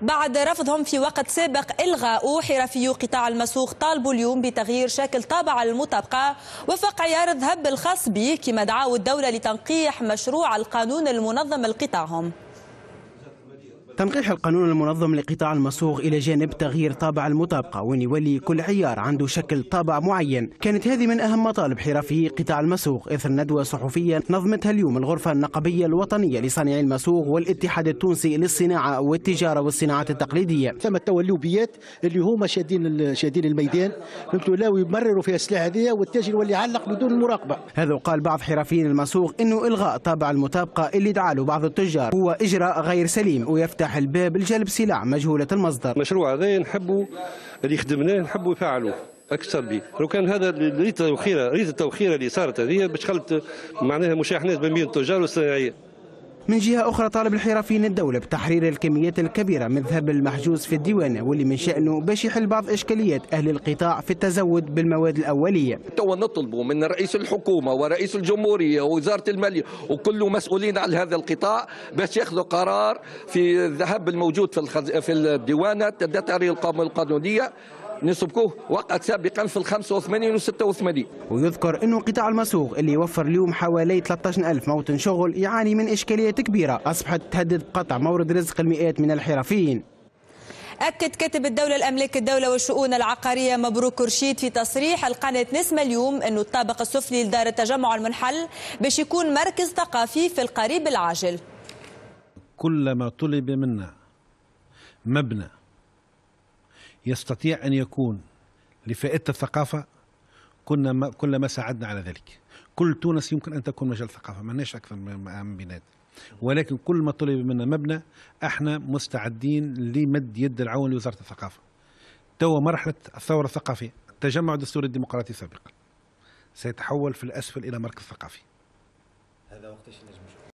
بعد رفضهم في وقت سابق إلغاء. حرفيو قطاع المسوق طالبوا اليوم بتغيير شكل طابع المطابقة وفق عيار الذهب الخاص به، كما دعوا الدولة لتنقيح مشروع القانون المنظم لقطاعهم. تنقيح القانون المنظم لقطاع المسوق إلى جانب تغيير طابع المطابقة، وين يولي كل عيار عنده شكل طابع معين. كانت هذه من أهم مطالب حرفي قطاع المسوق إثر ندوة صحفية نظمتها اليوم الغرفة النقابية الوطنية لصانعي المسوق والاتحاد التونسي للصناعة والتجارة والصناعات التقليدية. ثم التولوبيات اللي هما شادين الميدان، فهمتوا، لا يمرروا فيها السلعة هذه والتاجر يولي يعلق بدون مراقبة. هذا وقال بعض حرفيين المسوق إنه إلغاء طابع المطابقة اللي دعا له بعض التجار هو إجراء غير سليم ويفتح الباب لجلب سلع مجهولة المصدر. المشروع هذا نحبوا اللي خدمناه نحبوا يفعلوه اكثر به. لو كان هذا ريت التوخيره اللي صارت هذه باش خلت معناها مشاحنات بين التجار والصناعيه. من جهة أخرى طالب الحرفيين الدولة بتحرير الكميات الكبيرة من الذهب المحجوز في الديوانة، واللي من شأنه باش يحل بعض إشكاليات أهل القطاع في التزود بالمواد الأولية. توا نطلبوا من رئيس الحكومة ورئيس الجمهورية ووزارة المالية وكل مسؤولين على هذا القطاع باش ياخذوا قرار في الذهب الموجود في الديوانة التداترية القانونية نسبكوه وقت سابقا في 85 و 86. ويذكر انه قطاع المسوق اللي يوفر اليوم حوالي 13,000 موطن شغل يعاني من اشكاليات كبيره اصبحت تهدد بقطع مورد رزق المئات من الحرفيين. أكد كاتب الدولة الأملاك الدولة والشؤون العقارية مبروك رشيد في تصريح القناة نسمة اليوم أنه الطابق السفلي لدار التجمع المنحل باش يكون مركز ثقافي في القريب العاجل. كلما طلب منا مبنى يستطيع أن يكون لفائدة الثقافة كلما ساعدنا على ذلك. كل تونس يمكن أن تكون مجال ثقافة، ما لناش أكثر من بنات، ولكن كل ما طلب منا مبنى احنا مستعدين لمد يد العون لوزارة الثقافة. توا مرحلة الثورة الثقافية، التجمع الدستوري الديمقراطي سابقا سيتحول في الأسفل إلى مركز ثقافي. هذا وقتاش